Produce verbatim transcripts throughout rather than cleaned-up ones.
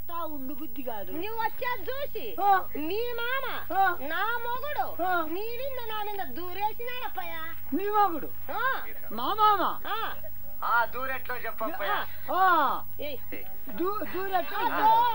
వస్తా ఉండు బుద్ధి కాదు. నువ్వు వచ్చేది చూసి నీ మామ నా మొగుడు నీ నింద నా మీద దూరేసినాడప్పయ్యా. నీ మొగుడు మా మామ దూరెట్లో చెప్పయ్యా. దూరెట్లో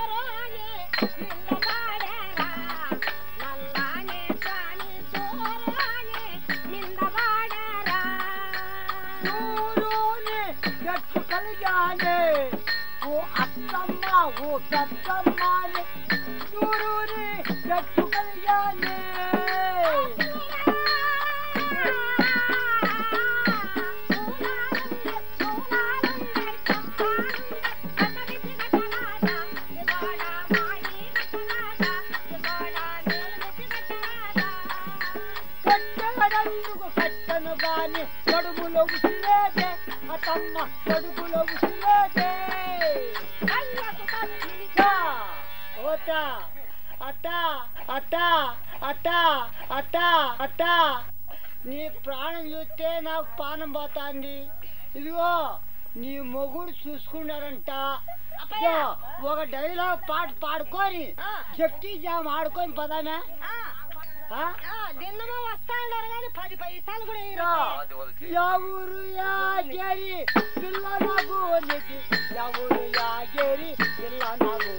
ఎట్టు కలిగానే ఓ అత్తమ్మ ఓ పెద్దమ్మాని దూరూరి ఎట్టు కలిగానే. కట్టను గాని కడుపులో ఉసిరేదే అతమ్మ కడుపులో ఉసిరేదే. అత్త అత్త అత్త అత్త అత్త అత్త నీ ప్రాణం చూస్తే నాకు పానం పోతాంది. ఇదిగో నీ మొగుడు చూసుకున్నారంట. ఒక డైలాగ్ పాట పాడుకొని జట్టి జామ్ ఆడుకొని పదానా దిన్నమో వస్తా అన్నారు కానీ పది పైసలు కూడా ఎవరు యాగేరి పిల్ల నాకు ఎవరు యాగేరి పిల్ల నాకు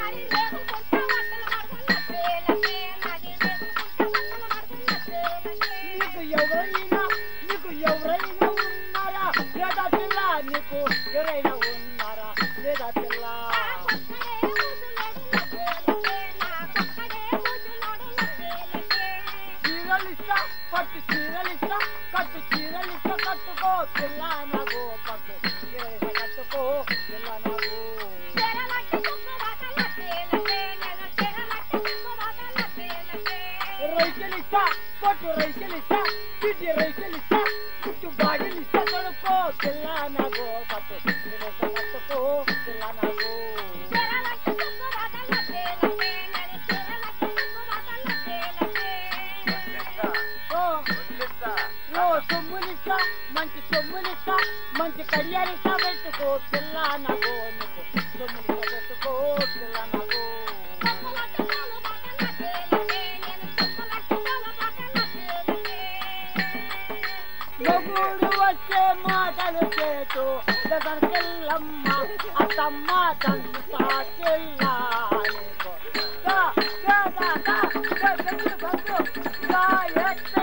నీకు ఎవరైనా నీకు ఎవరైనా ఉన్నారా లేదా పిల్ల నీకు ఎవరైనా ఉన్నారా లేదా పిల్ల చీరలిస్తా పట్టు చీరలిస్తా కట్టు చీరలిస్తా కట్టుకో పిల్ల నాకు పట్టు చీరలిస్తా కట్టుకో పిల్ల నాకు రైతులిస్తా పట్టు రైతులిస్తా చిట్టి రైతులిస్తా చుట్టూ బాడీలిస్తా కడుక్కో పిల్ల నాకు పట్టు చీరలిస్తా కట్టుకో పిల్ల నాకు సొమ్ములిస్తా మంచి సొమ్ములిస్తా మంచి కడియాలిస్తా పెట్టుకో పిల్ల నాకు నీకు సొమ్ములిస్తా పెట్టుకో పిల్ల నాకు మొగుడు వచ్చే మాటలు చేతు దగ్గరకెళ్ళమ్మ అత్తమ్మ తంతా చెల్లా నీకు